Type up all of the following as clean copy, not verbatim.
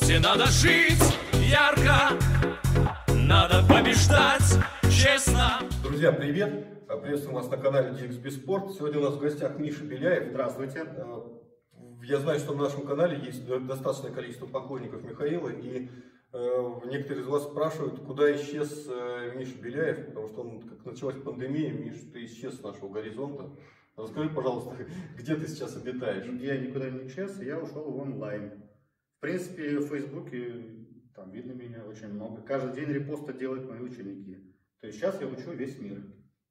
спорте надо жить ярко, надо побеждать честно. Друзья, привет! Приветствую вас на канале DXB Sport. Сегодня у нас в гостях Миша Беляев. Здравствуйте. Я знаю, что на нашем канале есть достаточное количество поклонников Михаила, и некоторые из вас спрашивают, куда исчез Миша Беляев, потому что он, как началась пандемия, Миш, ты исчез с нашего горизонта. Расскажи, пожалуйста, где ты сейчас обитаешь? Я никуда не исчез, я ушел в онлайн. В принципе, в Фейсбуке там видно меня очень много. Каждый день репосты делают мои ученики. То есть сейчас я учу весь мир.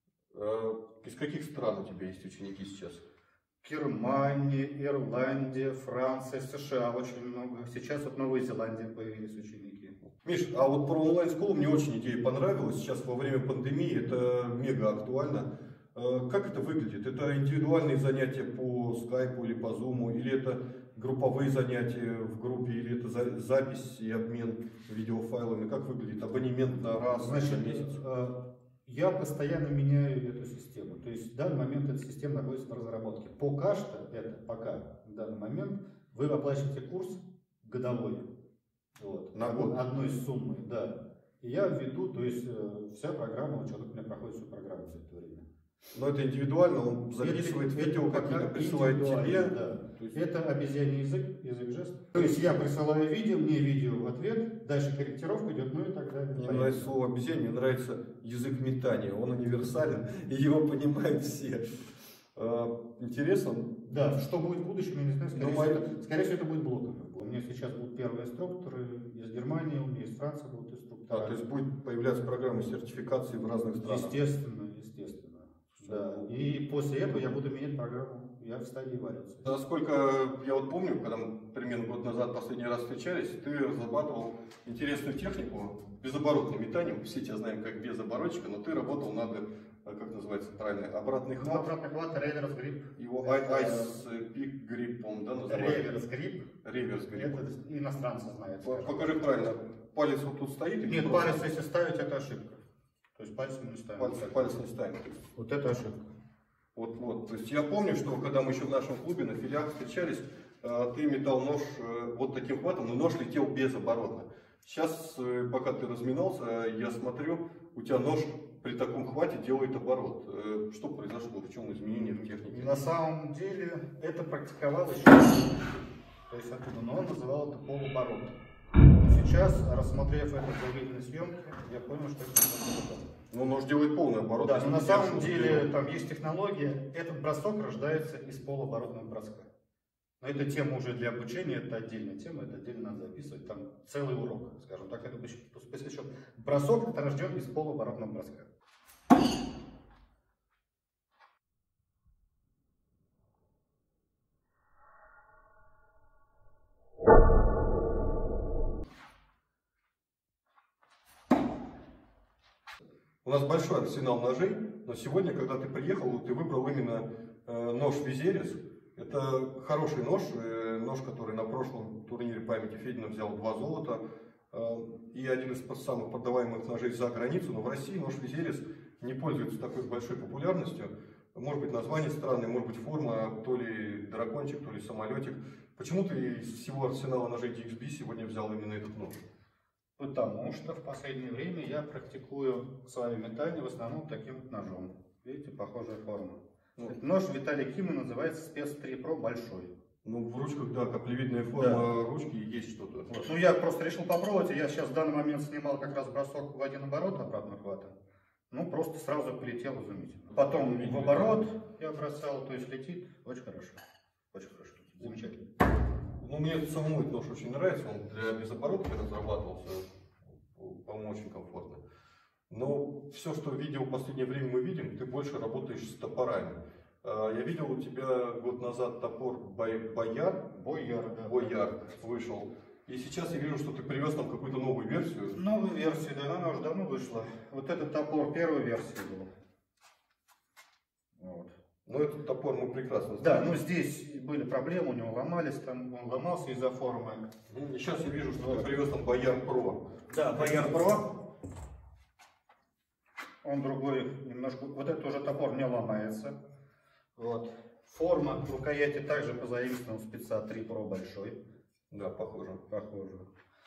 Из каких стран у тебя есть ученики сейчас? Германия, Ирландия, Франция, США очень много. Сейчас вот в Новой Зеландии появились ученики. Миш, а вот про онлайн-школу мне очень идея понравилась. Сейчас во время пандемии это мега актуально. Как это выглядит? Это индивидуальные занятия по скайпу или по зуму, или это групповые занятия в группе, или это запись и обмен видеофайлами? Как выглядит абонемент на раз, Значит, на месяц? Я постоянно меняю эту систему. То есть в данный момент эта система находится в разработке. Пока что, пока в данный момент вы оплачиваете курс годовой. Вот, на год? Одной суммы, да. И я введу, то есть вся программа, человек у меня проходит всю программу за это время. Но это индивидуально, он записывает видео, какие-то присылает тебе. Да. То есть это обезьяний язык, язык жест. То есть я присылаю видео, мне видео в ответ, дальше корректировка идет, ну и так далее. Мне нравится слово обезьян, мне нравится язык метания, он универсален, и его понимают все. Интересно? Да, что будет в будущем, я не знаю, скорее всего это будет блоками. У меня сейчас будут первые инструкторы из Германии, у меня из Франции будут инструкторы. То есть будет появляться программа сертификации в разных странах? Естественно. Да. И после этого я буду менять программу. Я в стадии эволюции. Насколько я вот помню, когда мы примерно год назад последний раз встречались, ты разрабатывал интересную технику безоборотное метание. Все тебя знаем как безоборотчика, но ты работал над, как называется правильно, обратный хват. Обратный хват, реверс грип. Его Ice Pick Grip, по-моему, да, называют? Реверс грип. Реверс грип. Это иностранцы знают. Покажи правильно. Палец вот тут стоит? Или нет, палец если ставить, это ошибка. То есть пальцем не ставим. Палец не ставим. Вот это ошибка. Вот. То есть я помню, что когда мы еще в нашем клубе на филиах встречались, ты метал нож вот таким хватом, но нож летел безоборотно. Сейчас, пока ты разминался, я смотрю, у тебя нож при таком хвате делает оборот. Что произошло? В чем изменение в технике? На самом деле это практиковал еще, то есть оттуда, но он называл это полуоборот. Сейчас, рассмотрев это в заведенной съемке, я понял, что это не полуоборот. Ну, нож делает полный оборот. Да, но на самом деле там есть технология, этот бросок рождается из полуоборотного броска. Но это тема уже для обучения, это отдельная тема, это отдельно надо записывать, там целый урок, скажем так, это посвящен. Бросок это рожден из полуоборотного броска. У нас большой арсенал ножей, но сегодня, когда ты приехал, ты выбрал именно нож Визерис. Это хороший нож, нож, который на прошлом турнире памяти Федина взял 2 золота. И один из самых продаваемых ножей за границу, но в России нож Визерис не пользуется такой большой популярностью. Может быть название странное, может быть форма, то ли дракончик, то ли самолетик. Почему ты из всего арсенала ножей DXB сегодня взял именно этот нож? Потому что в последнее время я практикую свое метание в основном таким вот ножом. Видите, похожая форма. Этот нож Виталий Кима называется Спец 3 Pro большой. Ну, в ручках, да, каплевидная форма ручки, есть что-то. Вот. Ну, я просто решил попробовать. Я сейчас в данный момент снимал как раз бросок в один оборот обратного хвата. Ну, просто сразу полетел изумительно. Потом в оборот я бросал, то есть летит очень хорошо. Очень хорошо. Замечательно. Ну, мне самому этот нож очень нравится, он для безоборотки разрабатывался, по-моему, очень комфортно. Но все, что видео в последнее время мы видим, ты больше работаешь с топорами. Я видел у тебя год назад топор Бояр вышел. И сейчас я вижу, что ты привез нам какую-то новую версию. Новую версию, да, она уже давно вышла. Вот этот топор первой версии был. Вот. Но этот топор мы прекрасно знаем. Да, ну здесь были проблемы, у него ломались, там он ломался из-за формы. И сейчас я вижу, что ты привез нам Бояр Про. Да, Бояр Про. Он другой немножко. Вот этот уже топор не ломается. Вот. Форма рукояти также позаимствована Спеца 3 Pro большой. Да, похоже. Похоже.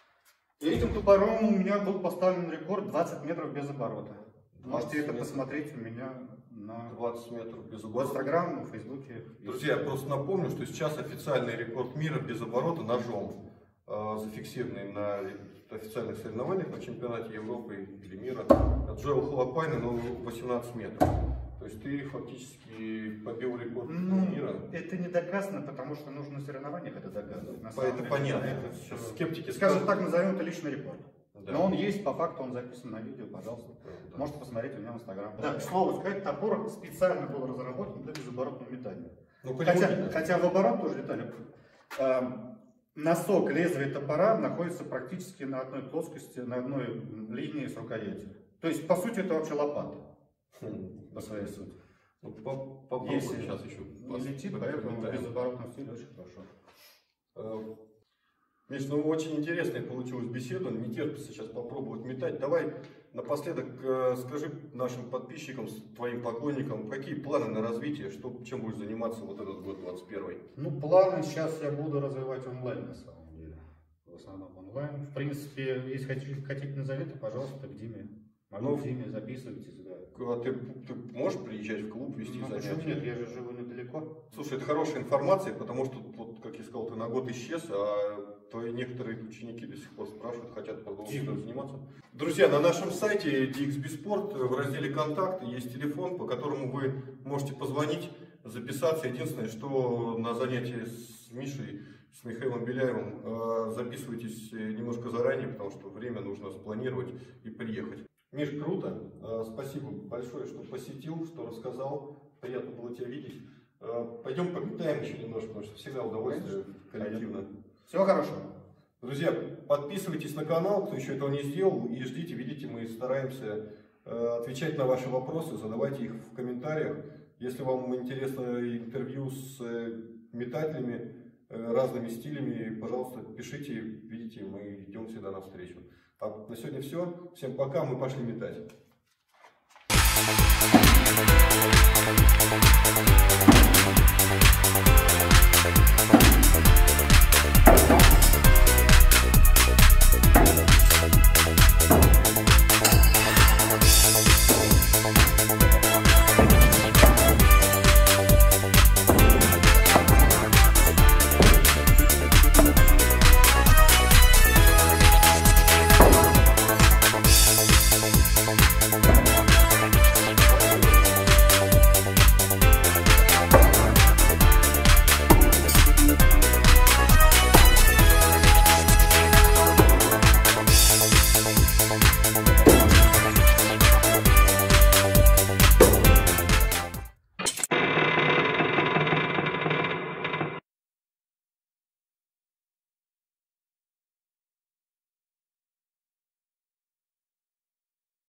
Этим топором у меня был поставлен рекорд 20 метров без оборота. Можете это посмотреть у меня на 20 метров без в оборота. Инстаграм, в Фейсбуке. Друзья, я просто напомню, что сейчас официальный рекорд мира без оборота ножом, зафиксированный на официальных соревнованиях на чемпионате Европы или мира, от Джоэла Халапайна, 18 метров. То есть ты фактически побил рекорд мира. Это не доказано, потому что нужно на соревнованиях это доказывать. Это понятно. Сейчас скептики скажем так, назовем это личный рекорд. Да. Но он есть, по факту он записан на видео, пожалуйста. Да. Можете посмотреть у меня в Инстаграм. Да, к слову сказать, топор специально был разработан для безоборотного метания. Ну, хотя в оборот тоже детали. Носок лезвия топора находится практически на одной плоскости, на одной линии с рукоятью. То есть, по сути, это вообще лопата. По своей сути. Попробуем сейчас еще. Не летит, поэтому в безоборотном стиле очень хорошо. Миш, очень интересная получилась беседа, не терпится сейчас попробовать метать. Давай напоследок скажи нашим подписчикам, твоим поклонникам, какие планы на развитие, чем будешь заниматься вот этот год 21? Планы сейчас я буду развивать онлайн на самом деле. В основном онлайн. В принципе, если хотите на заветы, пожалуйста, к Диме. Могу к Диме, записывайтесь. Да. А ты можешь приезжать в клуб, вести занятия? Почему нет? Я же живу недалеко. Слушай, это хорошая информация, потому что, вот, как я сказал, ты на год исчез, а твои некоторые ученики до сих пор спрашивают, хотят продолжить заниматься. Друзья, на нашем сайте DXB Sport в разделе «Контакты» есть телефон, по которому вы можете позвонить, записаться. Единственное, что на занятии с Мишей, с Михаилом Беляевым записывайтесь немножко заранее, потому что время нужно спланировать и приехать. Миш, круто. Спасибо большое, что посетил, что рассказал. Приятно было тебя видеть. Пойдем пометаем еще немножко, потому что всегда удовольствие коллективно. Всего хорошего. Друзья, подписывайтесь на канал, кто еще этого не сделал, и ждите, видите, мы стараемся отвечать на ваши вопросы, задавайте их в комментариях. Если вам интересно интервью с метателями, разными стилями, пожалуйста, пишите, видите, мы идем всегда навстречу. А на сегодня все. Всем пока, мы пошли метать.